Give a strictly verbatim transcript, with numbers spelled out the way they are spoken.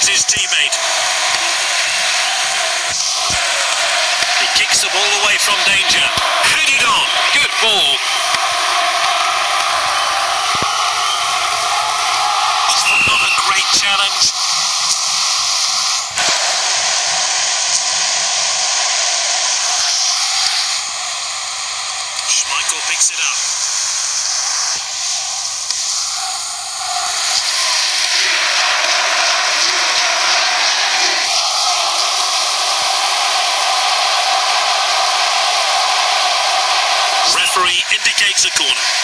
finds his teammate. He kicks the ball away from danger. Headed on. Good ball. Not a great challenge. Schmeichel picks it up. Referee indicates a corner.